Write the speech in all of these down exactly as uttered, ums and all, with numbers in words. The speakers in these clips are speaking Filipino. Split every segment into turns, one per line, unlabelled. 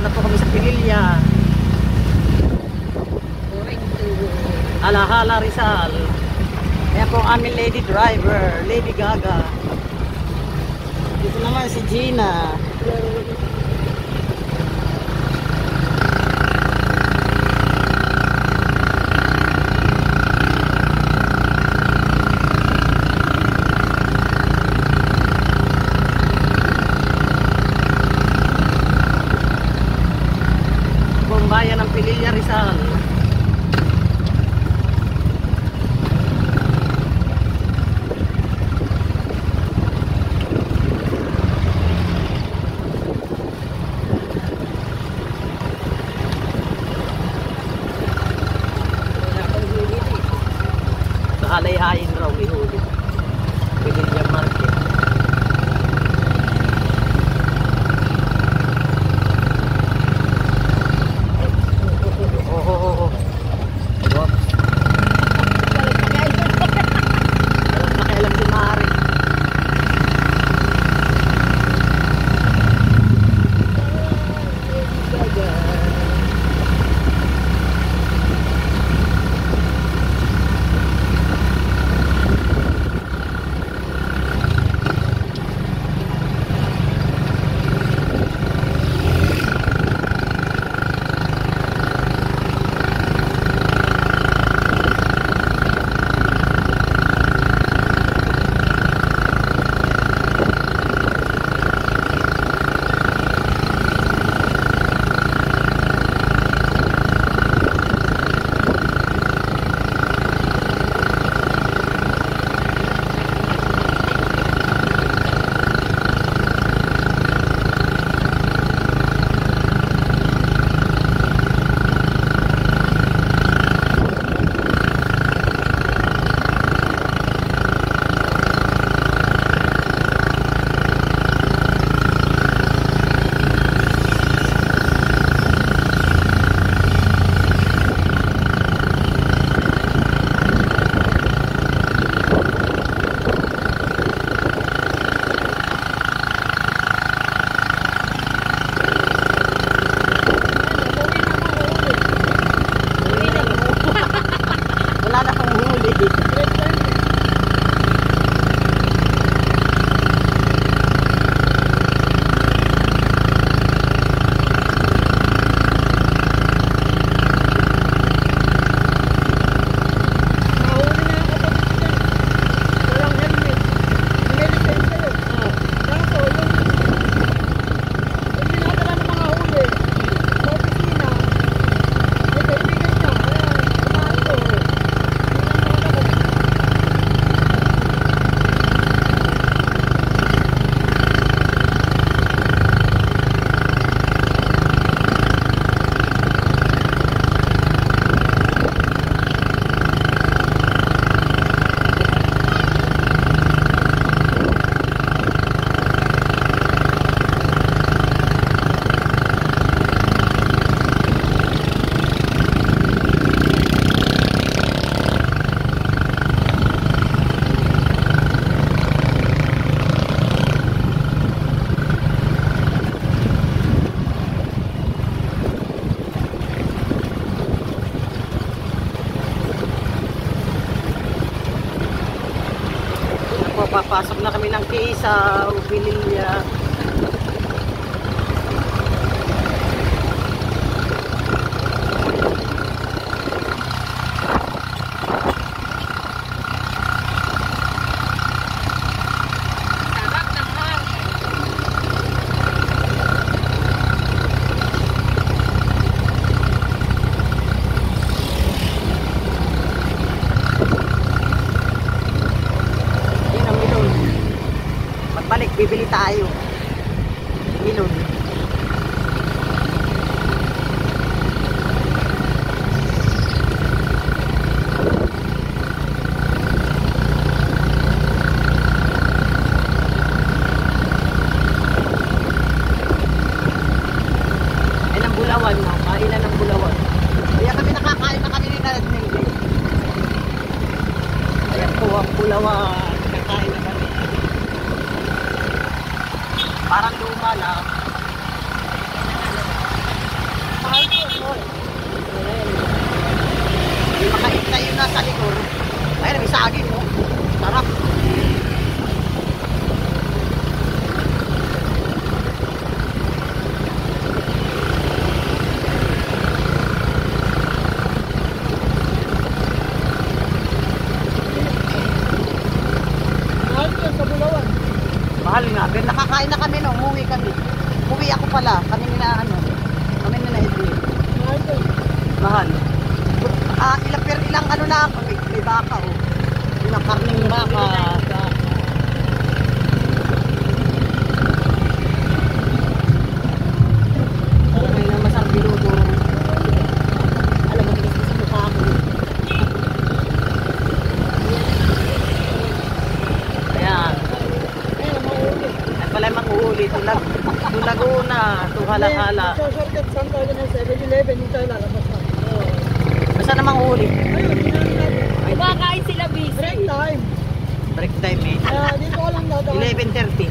na po kami sa Pililya. Alahala Rizal. Ayan po ang aming lady driver, Lady Gaga. Dito naman si Gina. Bayan ng Pililya Rizal. Kahalay-hayin raw ihuli. Pililya Market. Papasok na kami ng Kisa, Pililya. Balik, bibili tayo. Milon. Ay, ng Bulawan na. Kailan ng Bulawan. Kaya kami nakakain na kami ni Nadnil. Ayan po ang Bulawan. Nakakain na kami. Parang luma lang. pala, kami nila ano, kami nila Edwin. Mahal. Ah, ilang per ilang ano na ako, may, may baka oh. Ilang karning baka. Ay na masarap binuto. Alam mo, tigas sa mukha ko. Ayan. Ay pala manguhuli. Tulag, tulaguna, tuhala-hala.
Sa shortcut, saan tayo na seven eleven, yung tayo lalabas na.
Basta namang huli.
Ayun, ginagawa natin.
Kumakain sila busy.
Break time.
Break time eh.
Kaya dito ko lang dadaan.
eleven thirty.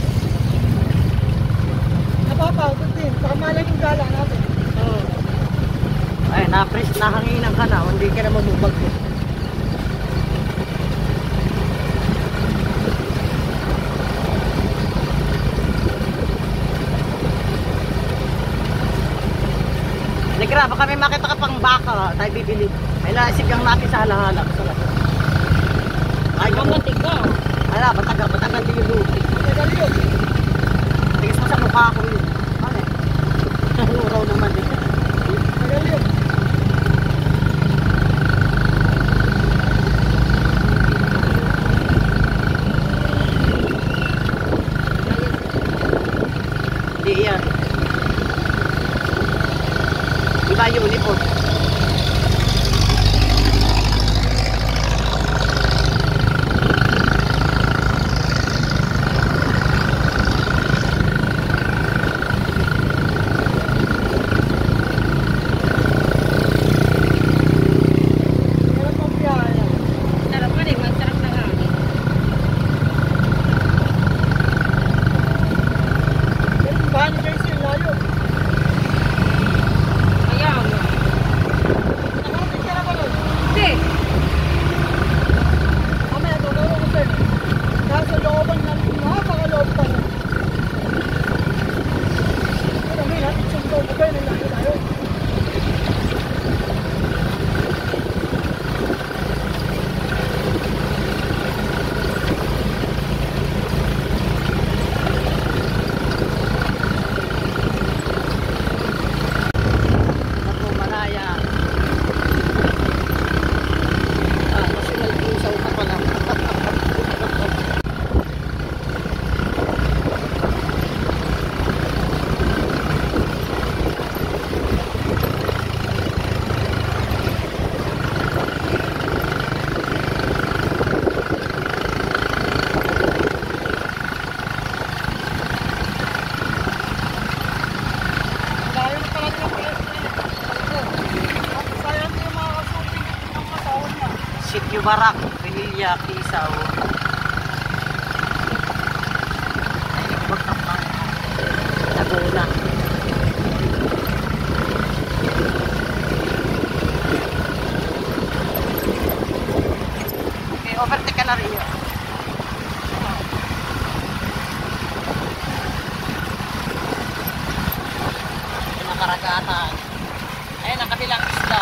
Napapagod din. Saka malang yung gala natin.
Oh. Ay, na-press, nahanginan ka na. Hindi ka na mamubag mo. Negra, baka may makita ka pang baka. Tayo bibili. Ay, lasigang natin sa halahala. Ay,
Ang matiga.
ala, bataga, bataga din yung lupi.
Tagal yun.
Tigis mo sa mukha ko yun. Ano eh? Nahuraw naman eh.
Tagal yun.
Hindi yan. Iba yung uniform.
Meron pang biyahe.
Sarap pa rin, masarap na hangin.
Meron yung bahan ni Jersey, yung layo.
Kaya nga.
Nakarating ka na ba nun?
Hindi.
Mamaya, tuturo ko sa'yo. Nasa looban na, napakaloob pa na. Pero may natin siyang loob ko kayo, layo-layo.
Ako, malaya. Ah, kasi nalpusaw ka pala.
Layo na pala ng pwesto niya. Sayang yung mga kasuping ng matahon niya.
Sityo Barak, Pinilya, Kisaw. Ay, nagbagkak na. Laguna. Okay, overtake ka na rin yun. Nakaragatan. Ayun, ang kabilang isla.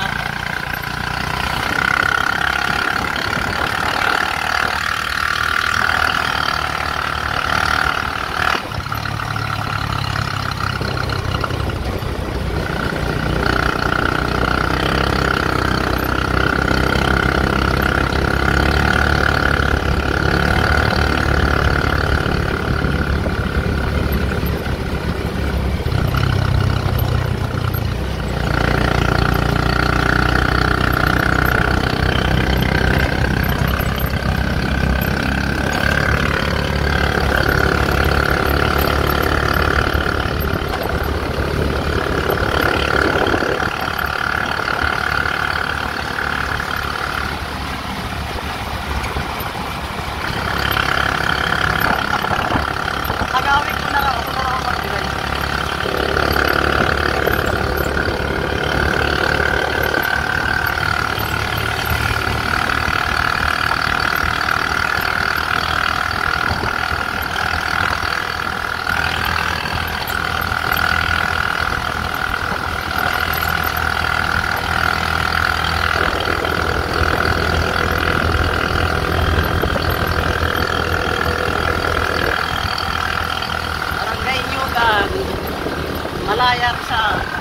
Malaya sa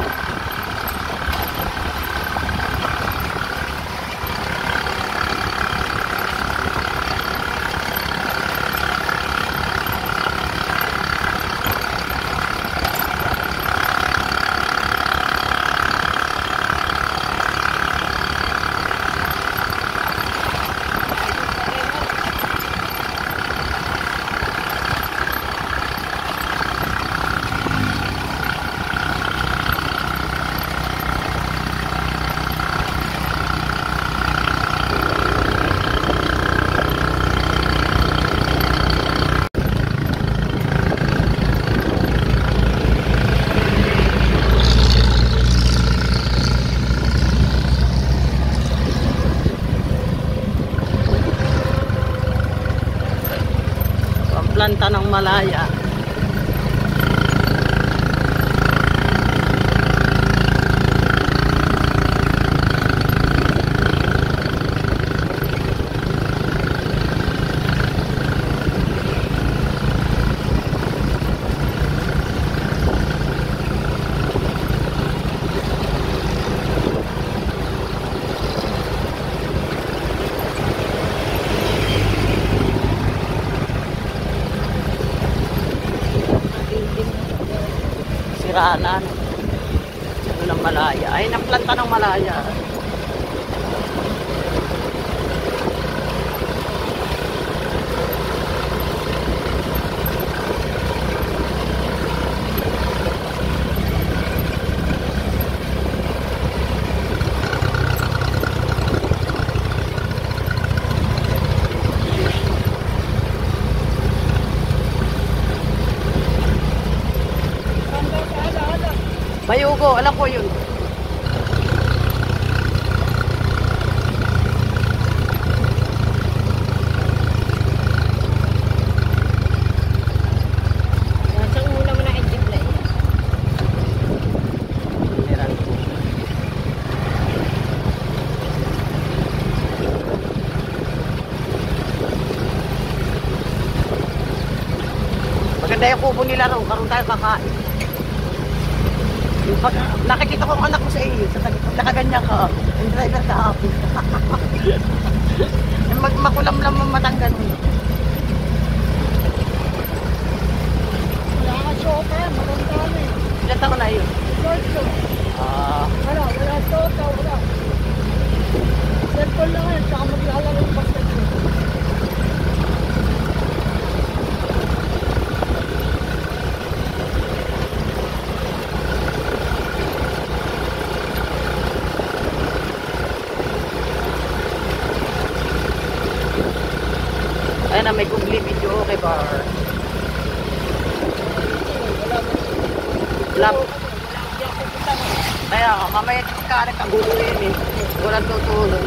planta ng malaya. Siranan. Ano ng malaya. Ay, naplanta ng malaya. Bayugo, alam ko yun.
Nasa una mo na engine na yan.
Meron ko. Maganda yung kubo nila ro, karoon tayo kakain. Yung pag, nakikita ko ang anak ko sa iyo, sa talikod, nakaganyan ka, yung driver sa hapon. Mag makulamlam ang matang ganun.
Wala ka soka, maganda na eh.
Ilan taon na yun?
Short ko.
Ah,
Wala, wala soka, wala. Cellphone lang yan, saka maglalaro yung basketball.
ayun na, may kubli video, okay bar. Lab. Kaya, mamaya pagkalit ang gulo yun eh. Walang tutulong.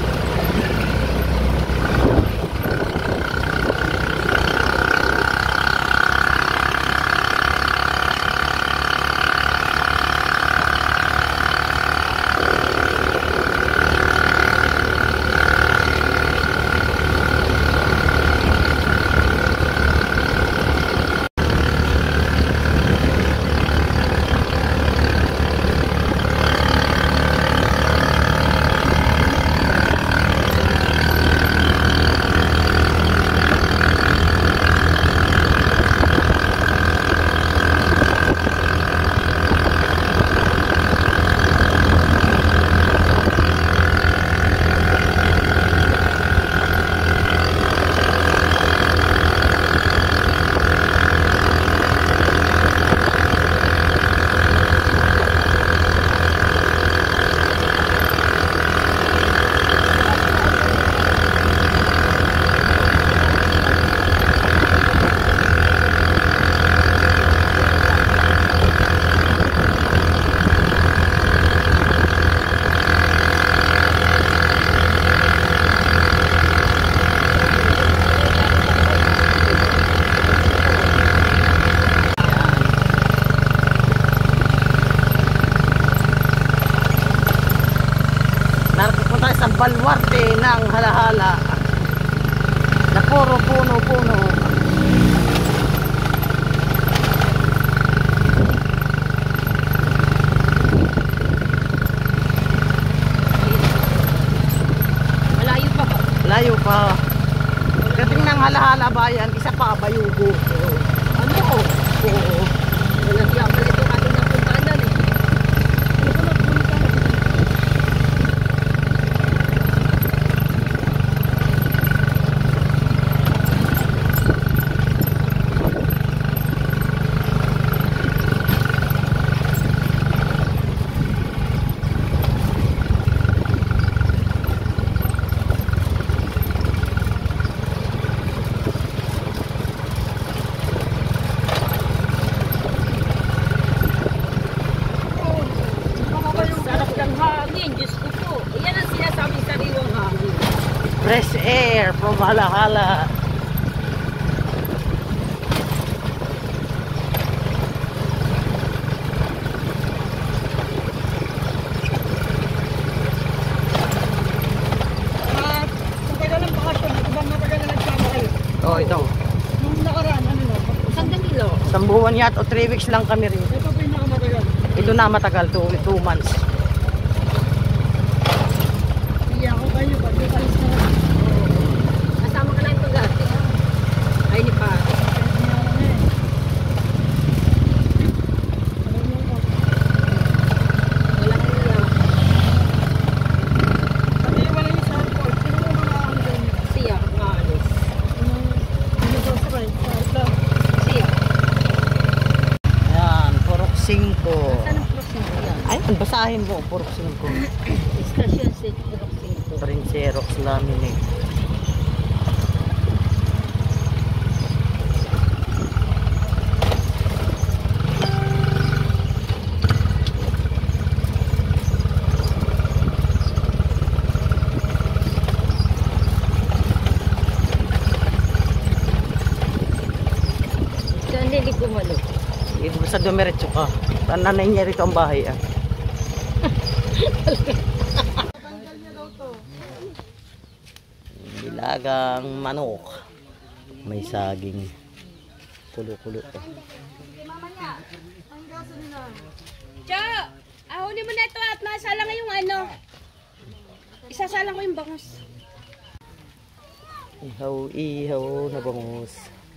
Balwarte ng halahala na puro puno-puno. bayan, isa pa bayugo.
Ano?
Oo.
Walang siya pala ito ating napuntahan eh. Sarap ng hangin, Diyos ko po. Yan ang sinasabing sariwang hangin.
Fresh air from Halahala.
Ah, matagal ang bakasyon. Ito ba matagal na nagsama kayo?
Oh, ito.
Nung nakaraan, ano no?
Sandali lang.
Isang buwan yata o three weeks lang kami rin.
Ito po yung nakamatagal.
Ito na matagal, two, two months.
Iya ako kayo. Pag may kalis na lang.
Kasama ka na yung pag-ati. Ay, ni pa. Walang ilang.
Pati wala yung sample. Sino mo mga ano dyan?
Siya, maalis.
Ano sa sakay? Sa isla.
Siya.
Ayan, Purok cinco.
Saan ang proximo yan?
Ay, basahin mo, Purok cinco.
Station City, proximo.
Prince Xerox laminate.
Saan hindi kumalo?
Ito sa dumiretso ka. Nanay niya rito ang bahay. Ah. Nilagang manok. May saging. Kulo-kulo. Eh.
Cho! Ahuli mo na ito at nasala yung ano. Isasalang ko yung bangus.
Ihaw, ihaw na bangus.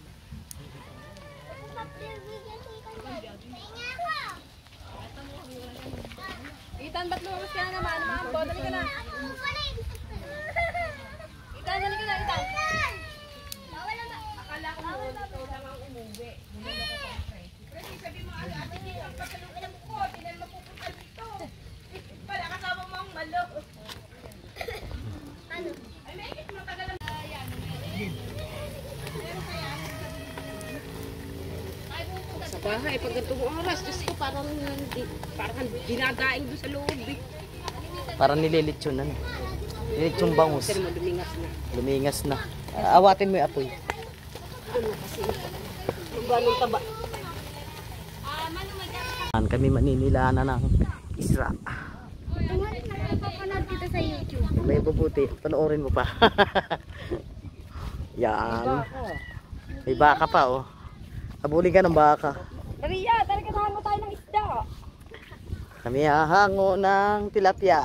Itan, ba't lumabas ka na naman? Mga bodali ka na. Itan, dali ka na, Itan. Akala ko mo, ito lang ang umuwi. Kasi sabi mo, ala, ate, ang pasalong ko, tinal mapupunta dito. Pala kasama mo ang malo. Ano? Ay, may ikit matagal ang... Ayan, sa bahay, pag ganitong oras, Diyos ko, parang, parang dinadaing doon sa loob eh.
Parang nililitsunan. Nilitsyon bangus.
Kasi mo lumingas na.
Lumingas na. Ah, awatin mo yung apoy.
Ano kasi? Ganun taba.
Kami maninilana ng isra.
Napapanood kita sa YouTube.
May bubuti. Panoorin mo pa. Yan. May baka pa oh. Habulin ka ng baka.
Maria, talaga nahango tayo ng isda.
Kami hahango ng tilapia.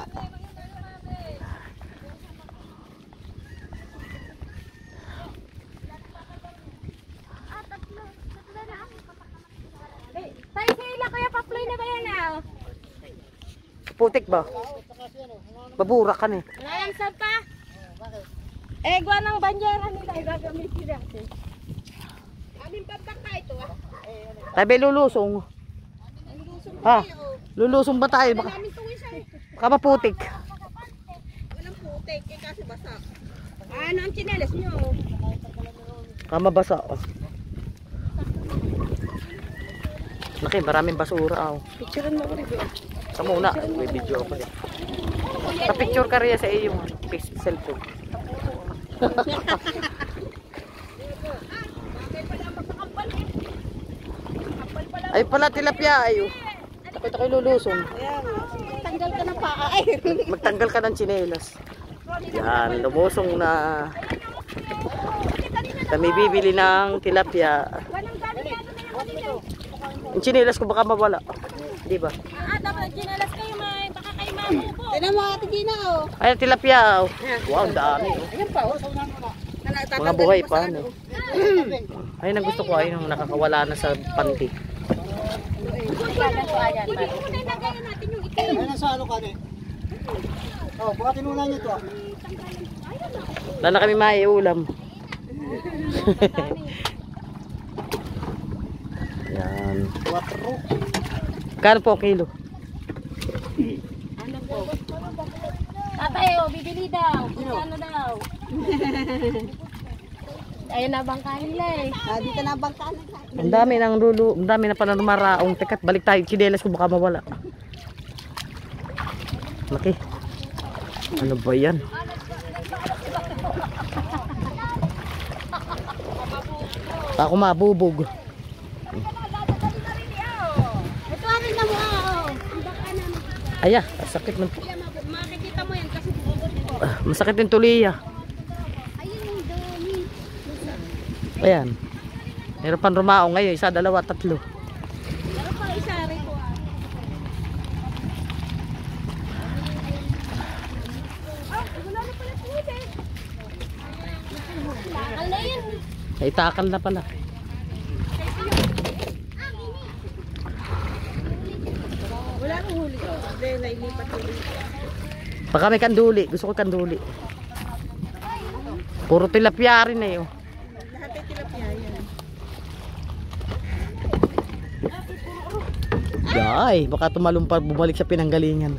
Tayo sila kaya pa-play na ba yan ah?
Putik ba? Babura ka ni.
Wala lang sa pa. Eh, gwa ng banjera nila. Gagamitin natin. Aming pabaka ito ah.
Tabi lulusong. Ha? Lulusong ba tayo? Baka,
Namin tuwin siya eh.
baka maputik.
Walang putik eh kasi basa. Ano ang tsinelas nyo?
Baka mabasa oh. Laki, maraming basura oh.
Picturean mo ko rin.
Sa muna, may video ako din. Pa-picture ka rin sa iyong cellphone. Ay pala tilapia ayo. Takot ako lulusong.
Tanggal ka ng paa eh.
Magtanggal ka ng tsinelas. Yan, lumusong na. Kami bibili ng tilapia.
Walang galing ka ano
Yung tsinelas ko baka mawala. Di ba?
Ah, dapat ginalas kayo may baka kayo mabubo.
Tinan mo ate Gina oh.
Ay, tilapia. Oh. Wow, ang dami. Oh.
Ayan pa oh.
Mga buhay pa. No? Ayun ang gusto ko, ayun ang nakakawala na sa panty.
Ayun na sa ano ka eh. Oh, bukatin muna niyo to. ah.
Wala na kami maiulam. Yan.
Quattro.
Kano po ang kilo?
Ano po? Tatay, oh, bibili daw. Ano daw? Ayun na bang kanila eh.
Ah, dito na bang kanila. Ang dami ng lulu, ang dami na pala lumaraong. Tekat, balik tayo. Chinelas ko baka mawala. Laki. Ano ba yan? Ako mabubog.
Ito akin na mo ah.
Aya, sakit ng
Makikita mo yan kasi bubot ko.
ah, masakit yung tuliya.
Ayun yung dami.
Ayan. Meron pang rumaong ngayon, isa, dalawa, tatlo.
Pero pang isa rin ko ah. Ah, wala na pala po eh. Bakal na yun.
Naitakal na pala.
Wala nang huli ko. Hindi, nailipat huli.
Baka may kanduli. Gusto ko kanduli. Puro tilapia rin eh. Oh.
Lahat ay tilapia yan.
Ay, baka tumalong pa bumalik sa pinanggalingan.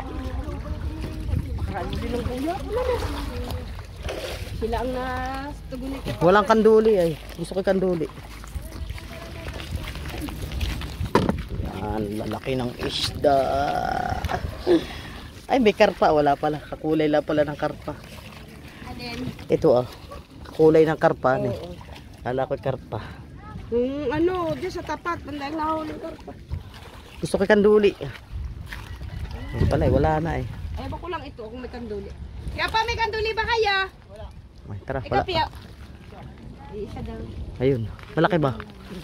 Sila ang nastugunin ko.
Walang kanduli ay. Gusto ko kanduli. Yan, lalaki ng isda. Ay, may karpa. Wala pala. Kakulay lang pala ng karpa.
Alin?
Ito ah. Kakulay ng karpa. Oh, oh. Kala ko karpa.
Kung ano, dyan sa tapat, bandang nahuli ko.
Gusto ko kanduli. Ay pala eh, wala na eh.
Ay, bako lang ito kung may kanduli. Kaya pa, may kanduli ba kaya?
Ay, tara,
Ikaw,
wala.
Pia. Isa daw.
Ayun. Malaki ba?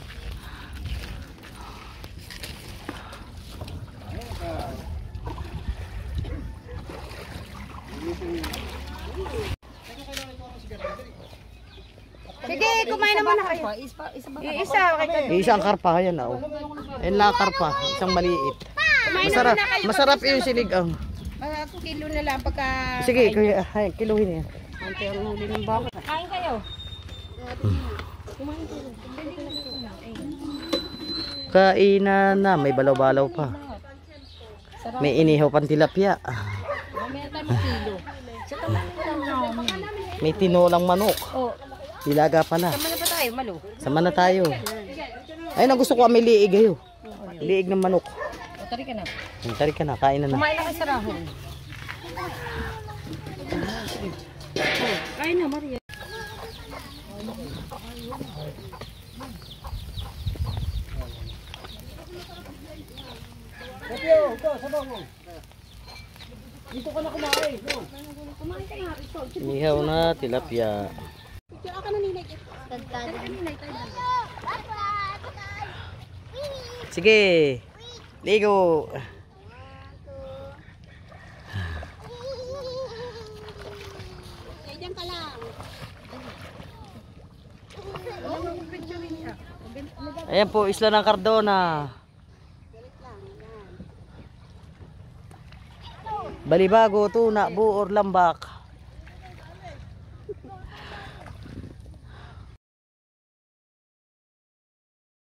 Sige, kumain naman na kayo. Isa, isa ba? Isa, okay.
Isa ang karpa. Ayan na oh. Ayan lang ang karpa. Isang maliit. Masarap. Masarap yung sinigang.
Mga kilo na lang pagka...
Sige, kuya. Ay, kiluhin yan.
Ante ang huli ng baka. Kain kayo.
Kainan na. May balaw-balaw pa. May inihaw pang tilapia.
Mamaya tayo ng kilo. Sa taman lang namin.
May tinolang manok.
Oh,
Dilaga pala.
tama na ba tayo, Malo?
Sama na tayo. Ayun ang gusto ko. May liig ayo. Liig ng manok.
O, tari ka na.
Tari ka na. Kain na na.
Kumain na kayo sa rahon. Kain na, Maria.
Dito ka na kumain. No?
Kumain kayo nga ito.
Inihaw na tilapia.
Kaya ka na ninay. Tari ka ninay tayo.
Sige. Ligo.
Kaya dyan ka lang.
Ayan po, isla ng Cardona. Balibago, tuna, buor, lambak.